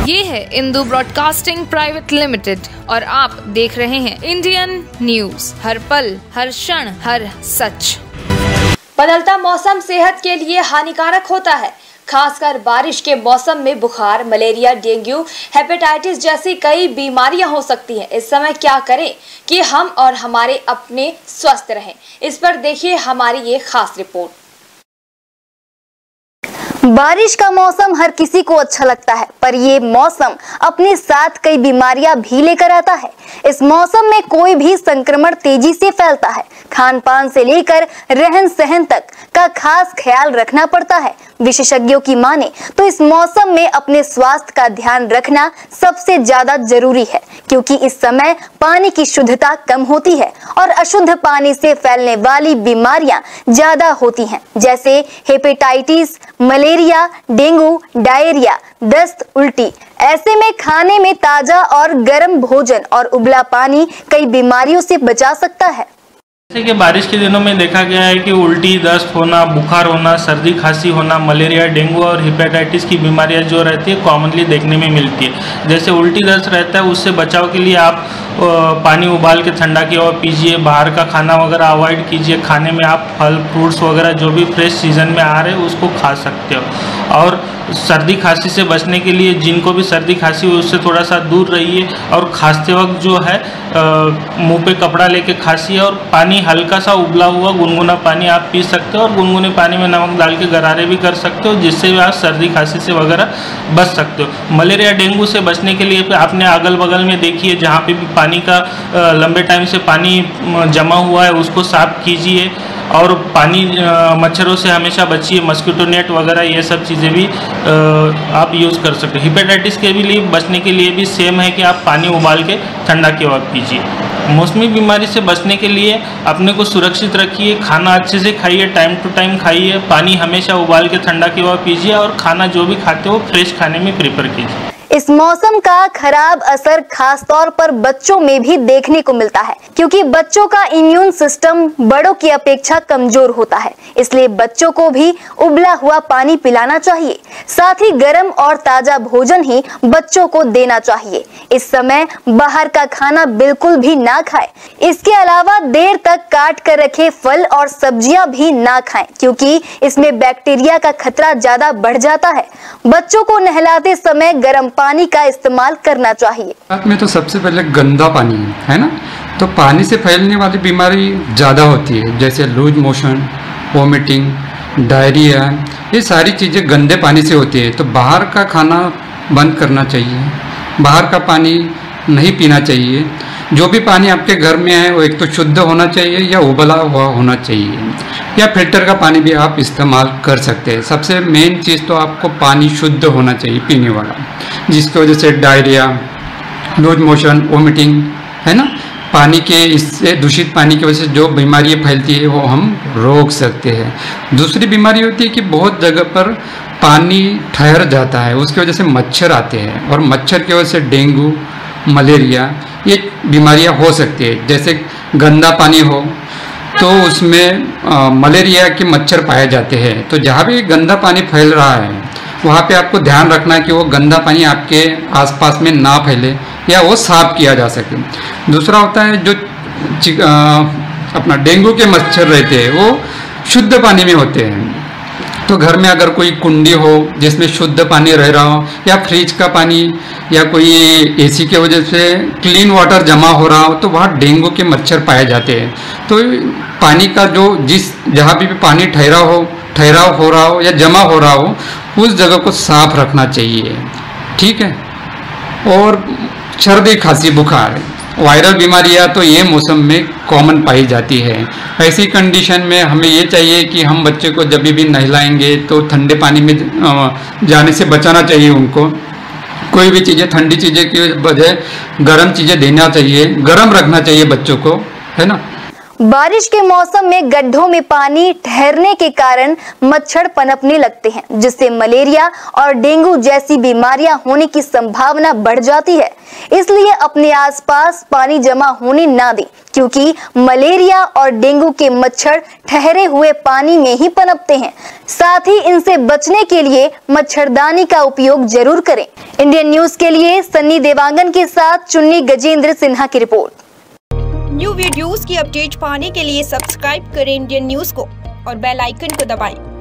ये है Indu broadcasting private limited और आप देख रहे हैं इंडियन न्यूज, हर पल, हर क्षण, हर सच। बदलता मौसम सेहत के लिए हानिकारक होता है। खासकर बारिश के मौसम में बुखार, मलेरिया, डेंगू, हेपेटाइटिस जैसी कई बीमारियां हो सकती हैं। इस समय क्या करें कि हम और हमारे अपने स्वस्थ रहें? इस पर देखिए हमारी ये खास रिपोर्ट। बारिश का मौसम हर किसी को अच्छा लगता है, पर ये मौसम अपने साथ कई बीमारियां भी लेकर आता है। इस मौसम में कोई भी संक्रमण तेजी से फैलता है। खान पान से लेकर रहन सहन तक का खास ख्याल रखना पड़ता है। विशेषज्ञों की माने तो इस मौसम में अपने स्वास्थ्य का ध्यान रखना सबसे ज्यादा जरूरी है, क्योंकि इस समय पानी की शुद्धता कम होती है और अशुद्ध पानी से फैलने वाली बीमारियां ज्यादा होती हैं, जैसे हेपेटाइटिस, मलेरिया, डेंगू, डायरिया, दस्त, उल्टी। ऐसे में खाने में ताजा और गर्म भोजन और उबला पानी कई बीमारियों से बचा सकता है। जैसे कि बारिश के दिनों में देखा गया है कि उल्टी, दस्त होना, बुखार होना, सर्दी खांसी होना, मलेरिया, डेंगू और हेपेटाइटिस की बीमारियां जो रहती है कॉमनली देखने में मिलती है। जैसे उल्टी दस्त रहता है, उससे बचाव के लिए आप पानी उबाल के ठंडा किया हुआ पीजिए, बाहर का खाना वगैरह अवॉइड कीजिए। खाने में आप फल फ्रूट्स वगैरह जो भी फ्रेश सीजन में आ रहे हैं उसको खा सकते हो। और सर्दी खांसी से बचने के लिए जिनको भी सर्दी खांसी हो उससे थोड़ा सा दूर रहिए और खांसते वक्त जो है मुंह पे कपड़ा लेके खांसिए और पानी हल्का सा उबला हुआ गुनगुना पानी आप पी सकते हो और गुनगुने पानी में नमक डाल के गरारे भी कर सकते हो, जिससे भी आप सर्दी खांसी से वगैरह बच सकते हो। मलेरिया डेंगू से बचने के लिए आपने अगल बगल में देखिए जहाँ पे भी पानी का लंबे टाइम से पानी जमा हुआ है उसको साफ कीजिए और पानी मच्छरों से हमेशा बचिए। मस्कीटो नेट वगैरह ये सब चीज़ें भी आप यूज़ कर सकते हो। हेपेटाइटिस के भी लिए बचने के लिए भी सेम है कि आप पानी उबाल के ठंडा किया हुआ पीजिए। मौसमी बीमारी से बचने के लिए अपने को सुरक्षित रखिए, खाना अच्छे से खाइए, टाइम टू टाइम खाइए, पानी हमेशा उबाल के ठंडा किया हुआ पीजिए और खाना जो भी खाते हो फ्रेश खाने में प्रेफर कीजिए। इस मौसम का खराब असर खास तौर पर बच्चों में भी देखने को मिलता है, क्योंकि बच्चों का इम्यून सिस्टम बड़ों की अपेक्षा कमजोर होता है। इसलिए बच्चों को भी उबला हुआ पानी पिलाना चाहिए। साथ ही गर्म और ताजा भोजन ही बच्चों को देना चाहिए। इस समय बाहर का खाना बिल्कुल भी ना खाएं। इसके अलावा देर तक काट कर रखे फल और सब्जियां भी ना खाएं, क्योंकि इसमें बैक्टीरिया का खतरा ज्यादा बढ़ जाता है। बच्चों को नहलाते समय गर्म पानी का इस्तेमाल करना चाहिए। रात में तो सबसे पहले गंदा पानी है ना, तो पानी से फैलने वाली बीमारी ज़्यादा होती है, जैसे लूज मोशन, वोमिटिंग, डायरिया, ये सारी चीज़ें गंदे पानी से होती है। तो बाहर का खाना बंद करना चाहिए, बाहर का पानी नहीं पीना चाहिए। जो भी पानी आपके घर में है वो एक तो शुद्ध होना चाहिए या उबला हुआ होना चाहिए, या फिल्टर का पानी भी आप इस्तेमाल कर सकते हैं। सबसे मेन चीज़ तो आपको पानी शुद्ध होना चाहिए पीने वाला, जिसकी वजह से डायरिया, लूज मोशन, वोमिटिंग है ना, पानी के इससे दूषित पानी की वजह से जो बीमारियाँ फैलती है वो हम रोक सकते हैं। दूसरी बीमारी होती है कि बहुत जगह पर पानी ठहर जाता है, उसकी वजह से मच्छर आते हैं और मच्छर की वजह से डेंगू, मलेरिया ये बीमारियां हो सकती है। जैसे गंदा पानी हो तो उसमें मलेरिया के मच्छर पाए जाते हैं। तो जहाँ भी गंदा पानी फैल रहा है वहाँ पे आपको ध्यान रखना है कि वो गंदा पानी आपके आसपास में ना फैले या वो साफ किया जा सके। दूसरा होता है जो अपना डेंगू के मच्छर रहते हैं वो शुद्ध पानी में होते हैं। तो घर में अगर कोई कुंडी हो जिसमें शुद्ध पानी रह रहा हो, या फ्रिज का पानी या कोई एसी के वजह से क्लीन वाटर जमा हो रहा हो, तो वहाँ डेंगू के मच्छर पाए जाते हैं। तो पानी का जो जहाँ भी पानी ठहराव हो रहा हो या जमा हो रहा हो उस जगह को साफ रखना चाहिए, ठीक है। और सर्दी खांसी बुखार वायरल बीमारियां तो ये मौसम में कॉमन पाई जाती है। ऐसी कंडीशन में हमें ये चाहिए कि हम बच्चे को जब भी नहलाएंगे तो ठंडे पानी में जाने से बचाना चाहिए। उनको कोई भी चीज़ें ठंडी चीज़ें की बजाय गर्म चीज़ें देना चाहिए, गर्म रखना चाहिए बच्चों को, है ना। बारिश के मौसम में गड्ढों में पानी ठहरने के कारण मच्छर पनपने लगते हैं, जिससे मलेरिया और डेंगू जैसी बीमारियां होने की संभावना बढ़ जाती है। इसलिए अपने आसपास पानी जमा होने ना दें, क्योंकि मलेरिया और डेंगू के मच्छर ठहरे हुए पानी में ही पनपते हैं। साथ ही इनसे बचने के लिए मच्छरदानी का उपयोग जरूर करें। इंडियन न्यूज के लिए सन्नी देवांगन के साथ चुन्नी गजेंद्र सिन्हा की रिपोर्ट। न्यू वीडियोस की अपडेट पाने के लिए सब्सक्राइब करें इंडियन न्यूज को और बेल आइकन को दबाएं।